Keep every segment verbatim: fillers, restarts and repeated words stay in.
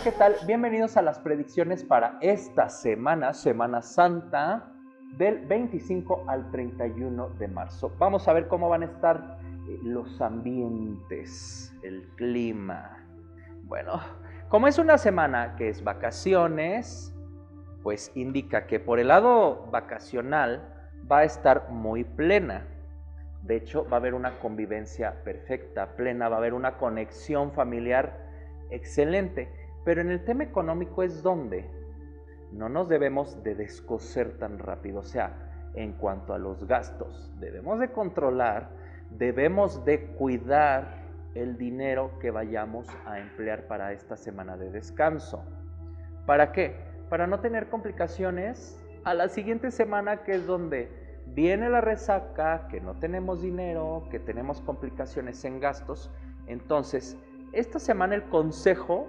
¿qué tal? Bienvenidos a las predicciones para esta semana, Semana Santa, del veinticinco al treinta y uno de marzo. Vamos a ver cómo van a estar eh, los ambientes, el clima. Bueno, como es una semana que es vacaciones, pues indica que por el lado vacacional va a estar muy plena. De hecho, va a haber una convivencia perfecta, plena, va a haber una conexión familiar excelente. Pero en el tema económico es donde no nos debemos de descoser tan rápido. O sea, en cuanto a los gastos, debemos de controlar, debemos de cuidar el dinero que vayamos a emplear para esta semana de descanso. ¿Para qué? Para no tener complicaciones a la siguiente semana, que es donde viene la resaca, que no tenemos dinero, que tenemos complicaciones en gastos. Entonces, esta semana el consejo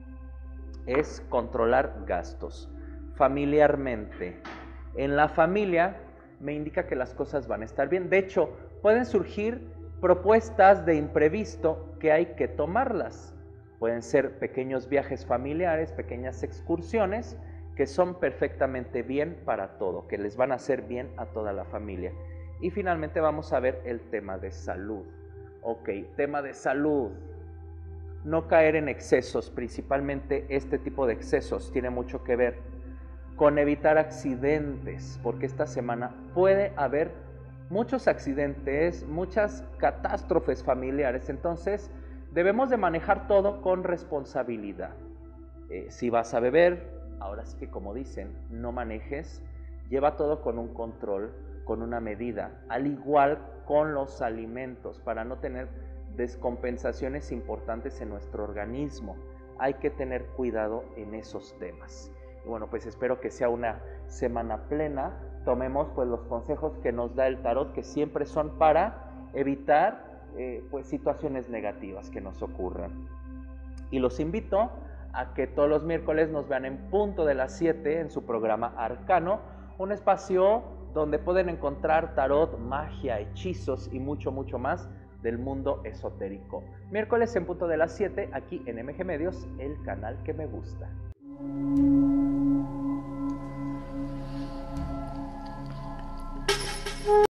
es controlar gastos familiarmente. En la familia me indica que las cosas van a estar bien. De hecho, pueden surgir propuestas de imprevisto que hay que tomarlas. Pueden ser pequeños viajes familiares, pequeñas excursiones que son perfectamente bien para todo, que les van a hacer bien a toda la familia. Y finalmente vamos a ver el tema de salud. Ok, tema de salud. No caer en excesos, principalmente este tipo de excesos tiene mucho que ver con evitar accidentes, porque esta semana puede haber muchos accidentes, muchas catástrofes familiares. Entonces debemos de manejar todo con responsabilidad. Eh, si vas a beber, ahora sí que como dicen, no manejes, lleva todo con un control, con una medida, al igual con los alimentos, para no tener descompensaciones importantes en nuestro organismo. Hay que tener cuidado en esos temas. Y bueno, pues espero que sea una semana plena. Tomemos pues los consejos que nos da el tarot, que siempre son para evitar eh, pues situaciones negativas que nos ocurran. Y los invito a que todos los miércoles nos vean en punto de las siete en su programa Arcano, un espacio donde pueden encontrar tarot, magia, hechizos y mucho, mucho más del mundo esotérico. Miércoles en punto de las siete, aquí en M G Medios, el canal que me gusta.